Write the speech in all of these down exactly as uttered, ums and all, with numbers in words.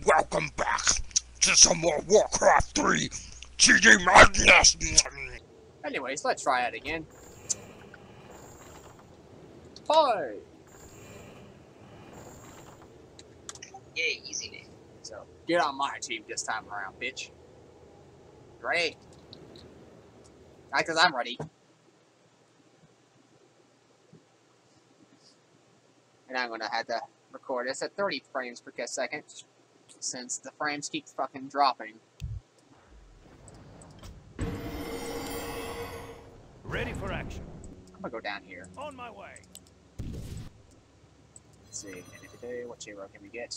Welcome back to some more Warcraft three T D Madness. Anyways, let's try it again. Hi! Yeah, easy name. So, get on my team this time around, bitch. Ready? Not because I'm ready. And I'm gonna have to record this at thirty frames per second, since the frames keep fucking dropping. Ready for action. I'm gonna go down here. On my way. Let's see. What hero can we get?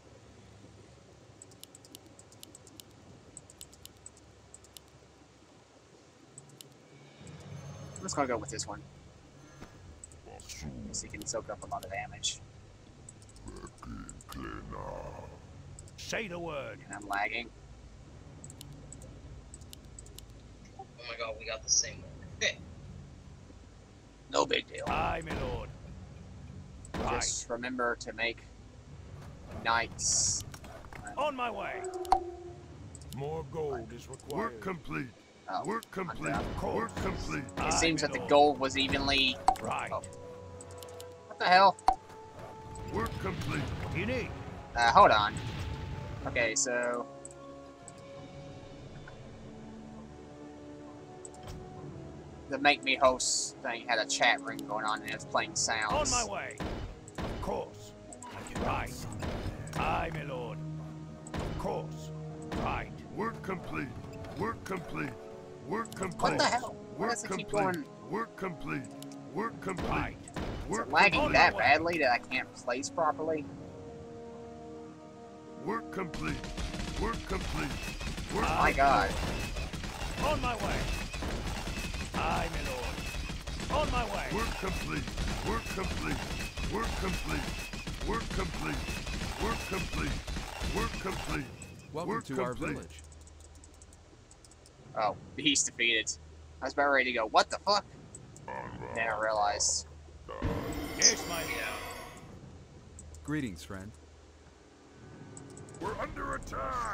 I'm just gonna go with this one. So he can soak up a lot of damage. Say the word. And I'm lagging. Oh my god, we got the same one. No big deal. Aye, my lord. Right. Just remember to make knights. On my way. More gold is required. Work complete. Oh, Work complete. okay. Work complete. It Aye, seems my that the lord. gold was evenly. Right. Oh. What the hell? Work complete. What do you need? Uh, hold on. Okay, so. The Make Me Host thing had a chat room going on and it was playing On sounds. my way. Of course. Right. Aye, my lord. Of course. Right. Work complete. Work complete. Work complete. What the hell? Why Work does it keep complete. going? Work complete. Work complete. Right. Is Work it lagging on that my way. badly that I can't place properly? Work complete. Work complete. Work Oh my god. On my way. Aye, my lord. On my way. Work complete. Work complete. Work complete. Work complete. Work complete. Work complete. Welcome Work to our complete. village. Oh, he's defeated. I was about ready to go, what the fuck? Then I realized. Yes, my lord. Greetings, friend. We're under attack.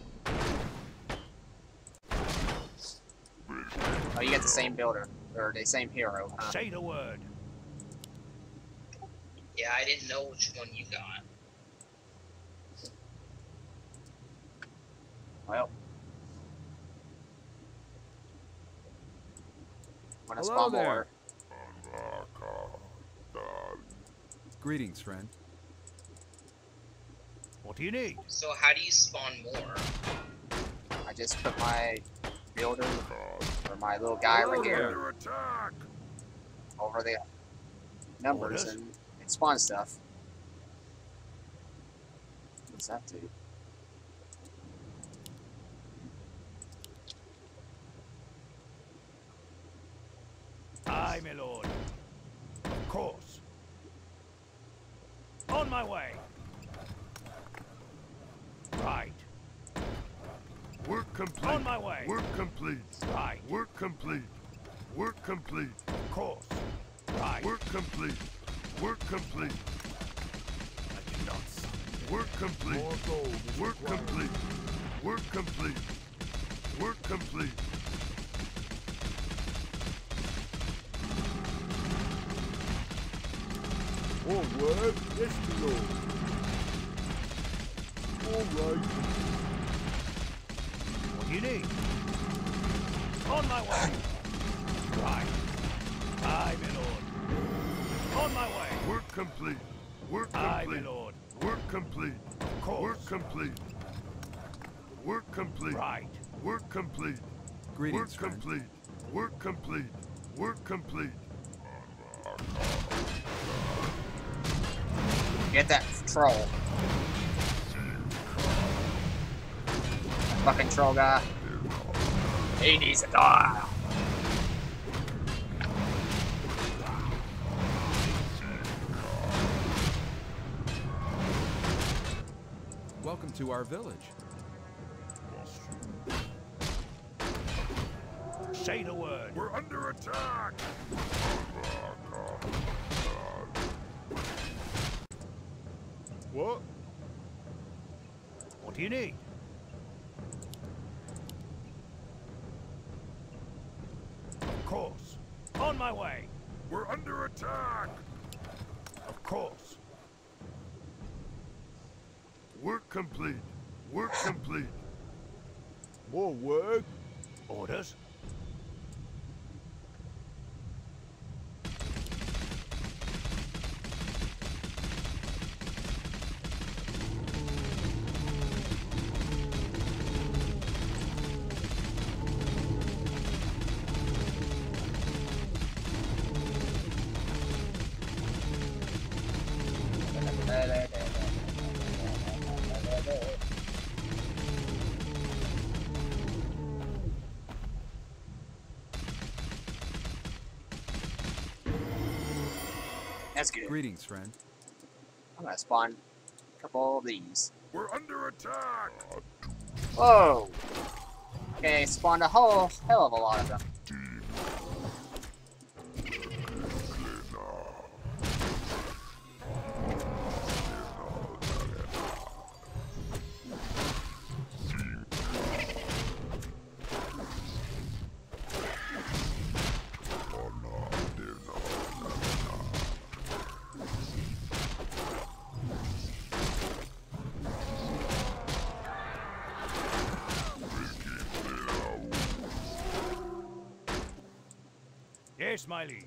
Oh, you got the same builder. Or the same hero, huh? Say the word. Yeah, I didn't know which one you got. Well. I'm gonna Hello spawn there. more. Greetings, friend. What do you need? So how do you spawn more? I just put my builder, or my little guy We're right here, under attack. over the numbers Orders. and it spawns stuff. What's that do? Aye, my lord. Of course. On my way. Right. Work complete. On my way. Work complete. Right. Work complete. Work complete. Of course. Right. Work complete. Work complete. I cannot. Work complete. More gold is Work required. complete. Work complete. Work complete. Forward, yes, my lord. All right. What do you need? On my way. Right. Aye, my lord. On my way. Work complete. Work Aye, my complete. lord. Work complete. Of course. Work complete. Work complete. Right. Work complete. Greetings, Work friend. complete. Work complete. Work complete. Get that troll. Fucking troll guy. He needs to die. Welcome to our village. Say the word. We're under attack. What? What do you need? Of course. On my way. We're under attack! Of course. Work complete. Work complete. More work. Orders? That's good. Greetings, friend. I'm gonna spawn a couple of these. We're under attack! Whoa! Okay, spawned a whole hell of a lot of them. Yes, my liege.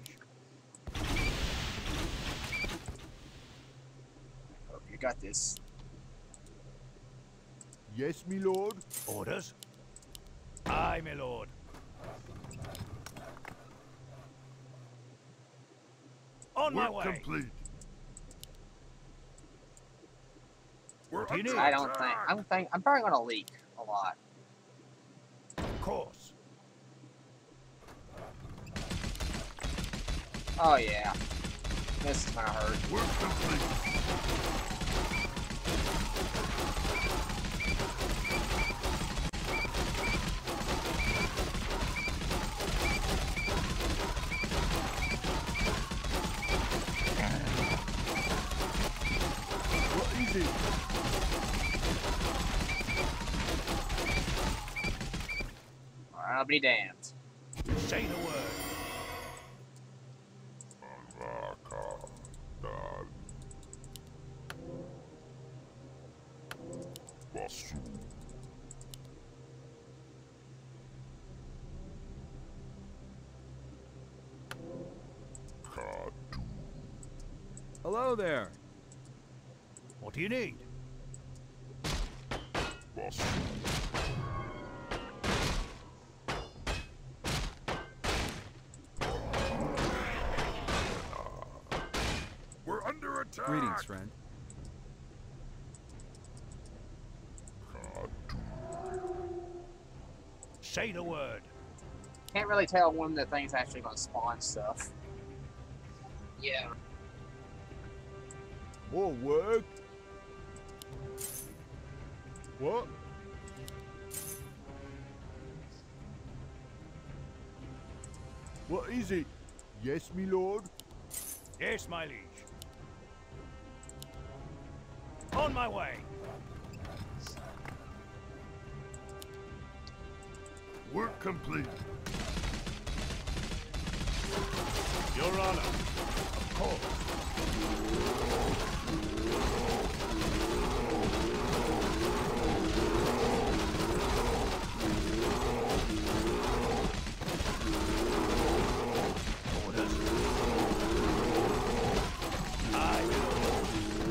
Oh, you got this. Yes, me lord. Orders? Aye, my lord. On my Work way. complete. We're What do you under need? I don't attack. think. I'm think. I'm probably gonna leak a lot. Of course. Oh yeah. This is gonna hurt. Work complete. What is it? I'll be damned. Say the word. Hello there. What do you need? We're under attack. Greetings, friend. Say the word. Can't really tell when the thing's actually gonna spawn stuff. Yeah. More work. What? What is it? Yes, me lord. Yes, my liege. On my way. Work complete. Your honor. Of course. Orders. Aye, my lord.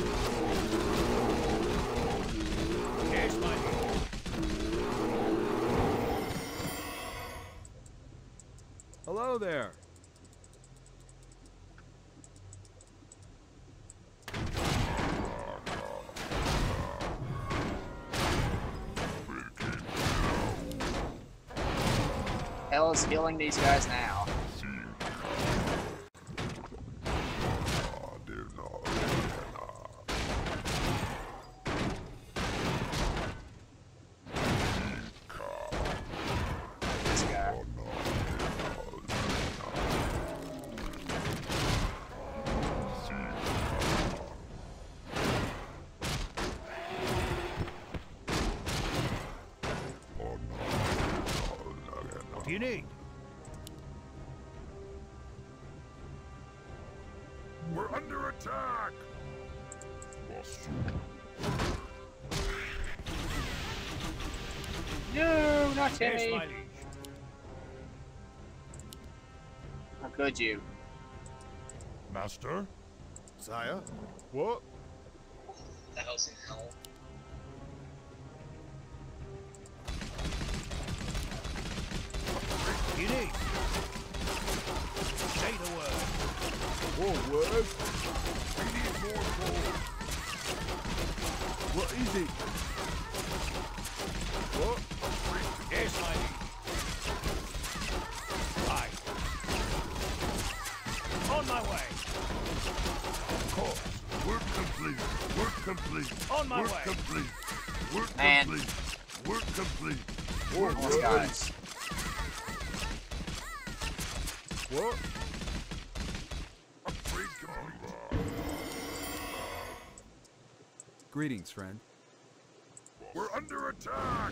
Yes, my liege. Hello there. Hell is healing these guys now. This guy. do you need? We're under attack! No, not Yes, Timmy. my liege. How could you? Master? Sire? What? The house in hell. Do you need? Say the word. More word? We need more gold! What is it? What? Yes, my liege. Aye. On my way. Of course. Work complete! Work complete! On my Work way. complete! Work Man. complete! Work complete! More Those word? guys. What? Upgrade complete! Greetings, friend. We're under attack!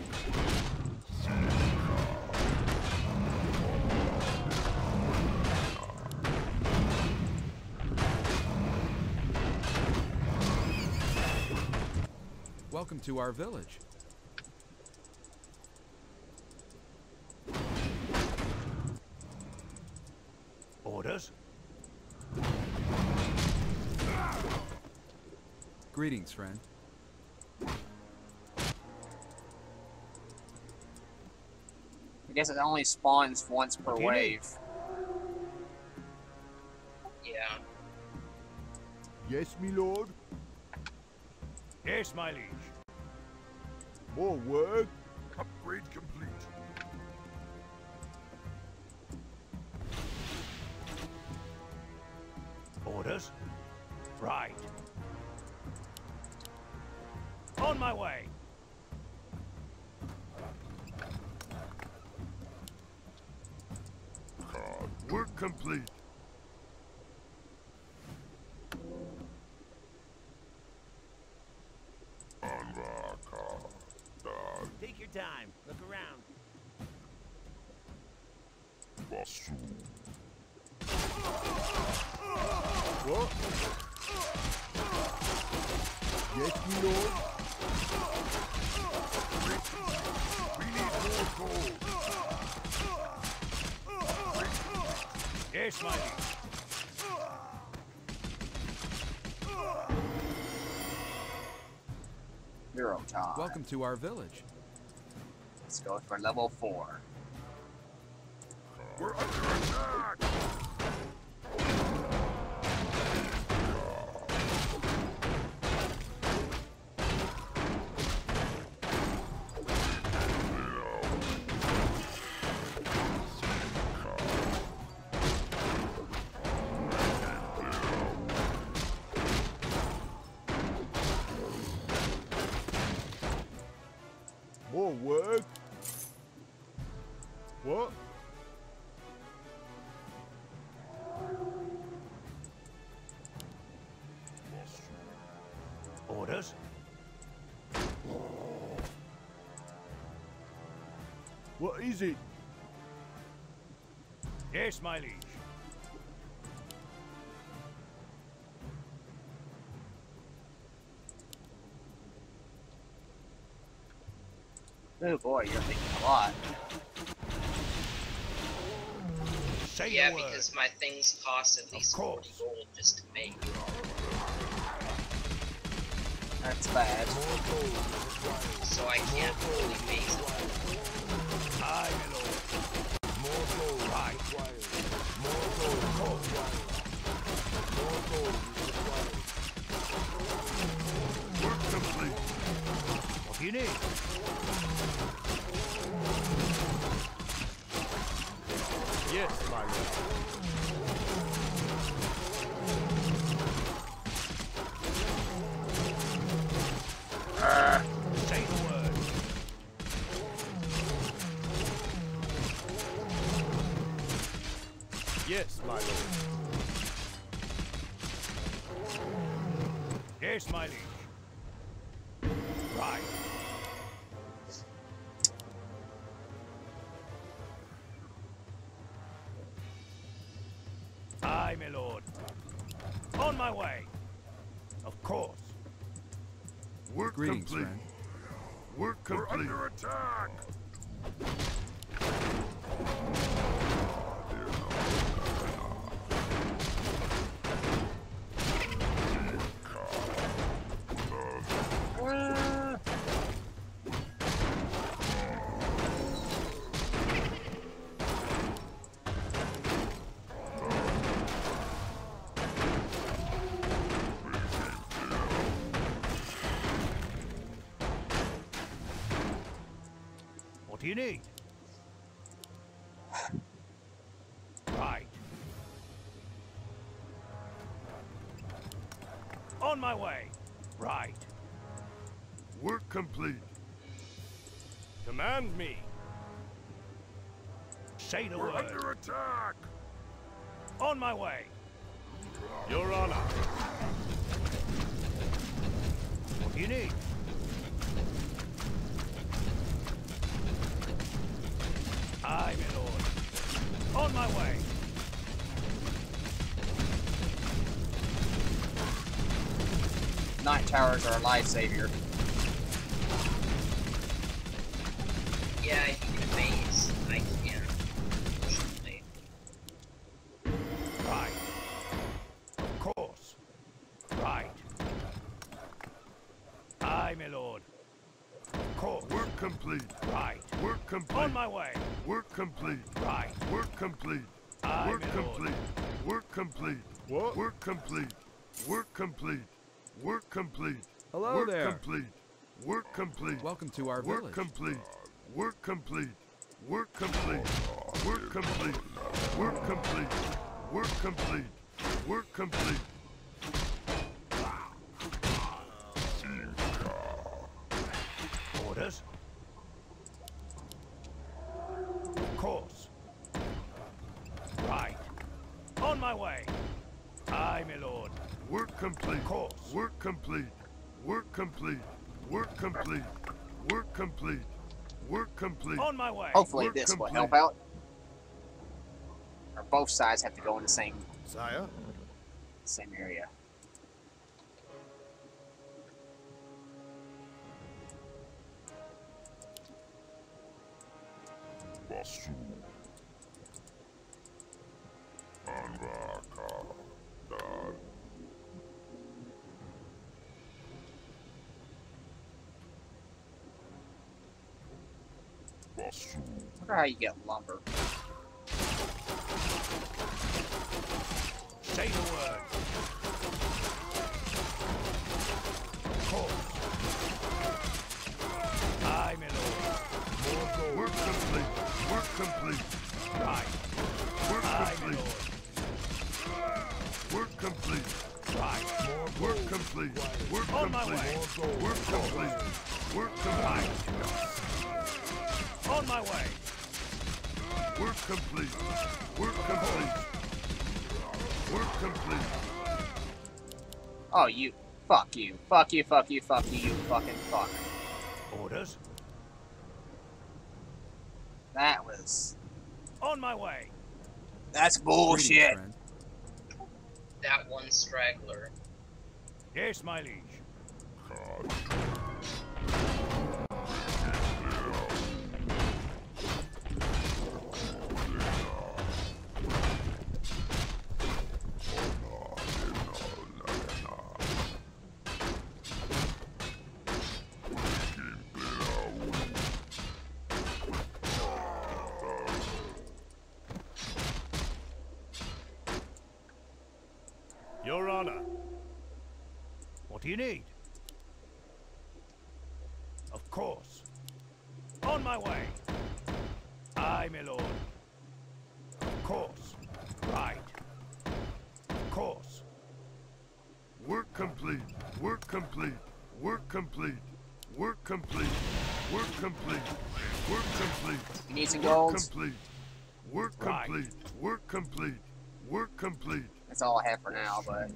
Welcome to our village. Orders? Greetings, friend. I guess it only spawns once per What do you wave. Yeah. Yes, me lord? Yes, my liege. More word? Upgrade complete! Orders? Right. On my way. Work complete! Take your time. Look around. What? Yes, me lord? We need more gold! Yes, my liege. Zero time. Welcome to our village. Let's go for level four. We're under attack! More word? What? Orders? What is it? Yes, my liege. Oh boy, you're thinking a lot. Say Yeah, the word. because my things cost at least forty course. gold just to make. That's bad. So I can't really make it. Aye, my lord. More gold. Right. More gold. More gold. Work complete! What do you need? Yes, my lord. Say the word. Yes, my lord. Yes, my liege. Right. Aye, my lord. On my way. Of course. Work Greetings, complete. friend. Work complete. We're under attack. What do you need? Right. On my way. Right. Work complete. Command me. Say the We're word. under attack. On my way. Your Honor. What do you need? Aye, my lord. On my way. Night towers are a lifesaver. Yeah, I need a base. I can't. Unfortunately. Right. Of course. Right. Aye, my lord. Of course. Work complete. Right. Work complete. On my way. Work complete. Right. Work complete. Aye, Work my lord. complete. Work complete. What? Work complete. Work complete. Work complete. Hello Work there. complete. Work complete. Welcome to our Work village. complete. Work complete. Work complete. Work complete. Work complete. Work complete. Work complete. Orders. Of course. Right. On my way. Aye, my lord. Work complete. Of course. Work complete. Work complete. Work complete. Work complete. Work complete. On my way. Hopefully Work this will complete. help out. Or both sides have to go in the same Sire? same area. Basu. Anraka. Dad. Basu. Wonder how you get lumber. Say the word. Of course. Aye, my lord. Work complete. Work complete. Right. Work Aye, my complete. lord. Work complete. Right. Work complete. Work On my complete. way. Work complete. Work Right. complete. On my way. Work complete. Work complete. Work complete. Oh, you. Fuck you. Fuck you, fuck you, fuck you, you fucking fuck. Orders. That was... On my way. That's Greetings, bullshit. friend. That one straggler. Yes, my liege. Your Honor. What do you need? Of course. On my way. Aye, my lord. Of course. Right. Of course. Work complete. Work complete. Work complete. Work complete. Work complete. Work complete. You need some Work golds? complete. Work Right. complete. Work complete. Work complete. That's all I have for now, but...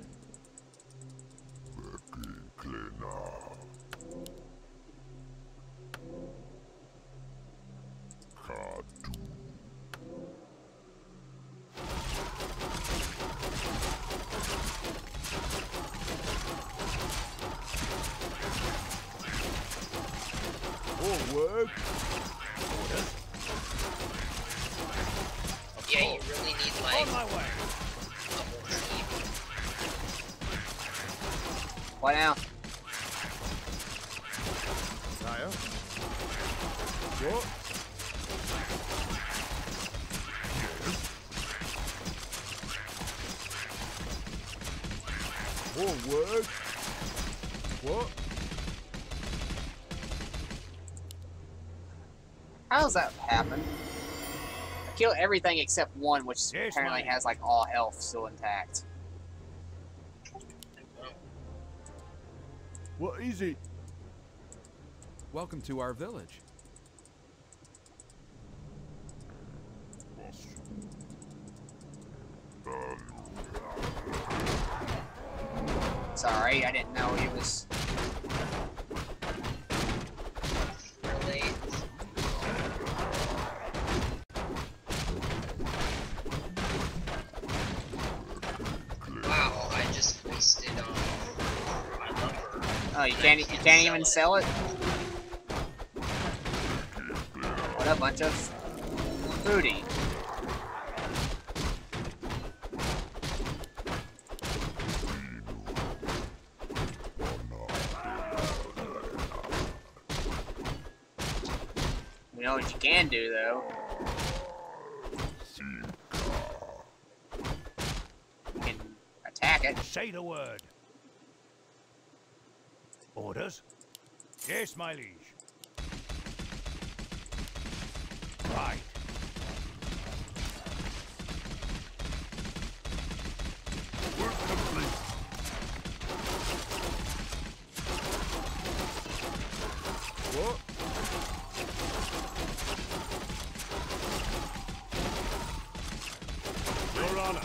Forward. Yeah, you really need like On my way. a whole team. What now? Sire. What? Forward. What? How does that happen? I kill everything except one, which Yes, apparently mate. has like all health still intact. What is it? Welcome to our village. Sorry, I didn't know he was. Really? Wow, I just wasted um my lumber. Oh, you can't. You can't even sell it. What a bunch of booty. You know what you can do though? You can attack it. Say the word. Orders? Yes, my liege. Right. Work complete. What? Your honor.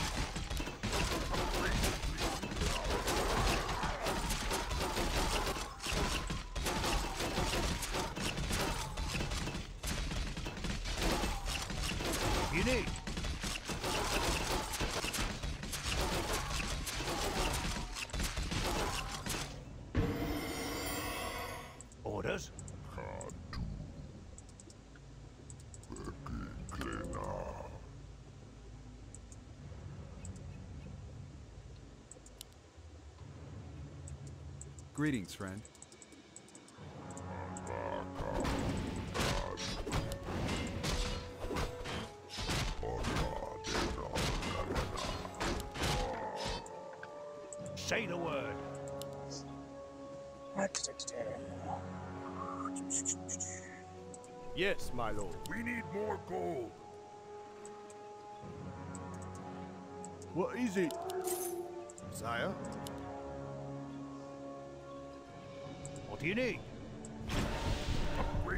You need. Orders? Greetings, friend. Say the word. Yes, my lord. We need more gold. What is it? Sire? What do you need? Upgrade.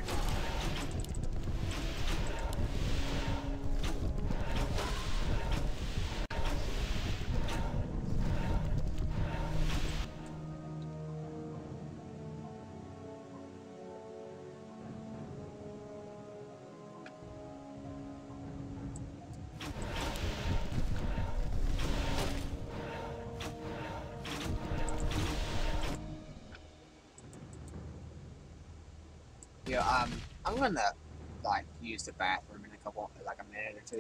Yeah, um, I'm gonna like use the bathroom in a couple, like a minute or two.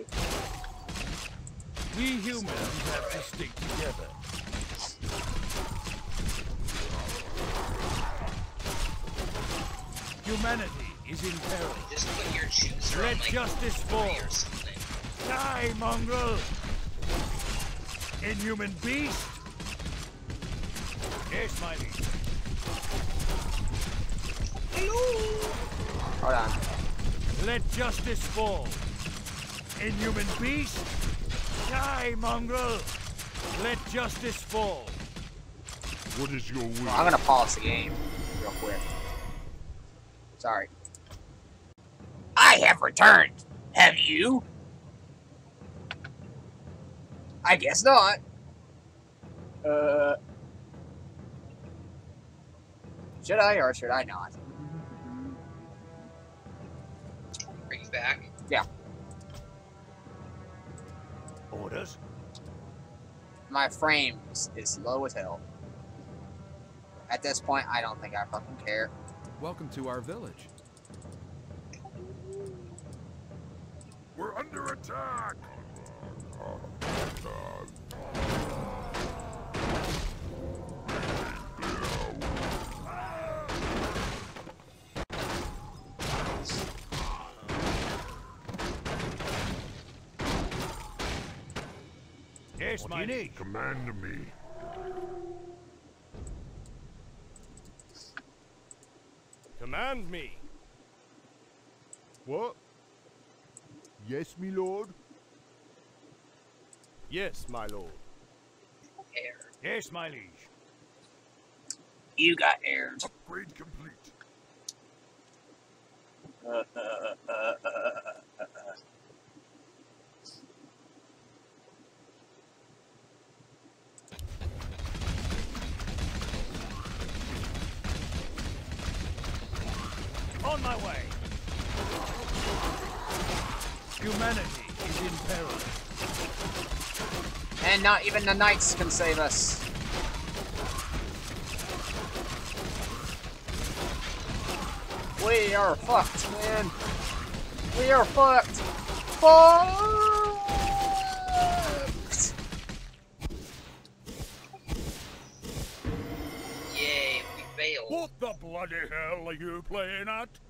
We humans have to stick together. Humanity is in peril. Just put your chooser Let on like justice three fall. or something. Die, mongrel! Inhuman beast! Yes, my liege. Hold on. Let justice fall. Inhuman beast! Die, mongrel! Let justice fall. What is your will? Well, I'm gonna pause the game real quick. Sorry. I have returned. Have you? I guess not. Uh. Should I or should I not? Are you back? Yeah. Orders? My frame is, is low as hell. At this point, I don't think I fucking care. Welcome to our village. We're under attack! Yes, What my do you liege. Command me. Command me. What? Yes, me lord. Yes, my lord. Air. Yes, my liege. You got airs. Upgrade complete. Uh, uh, uh, uh, uh, uh. On my way. Humanity is in peril. And not even the knights can save us. We are fucked, man. We are fucked. Fucked. Yay, we failed. What the bloody hell are you playing at?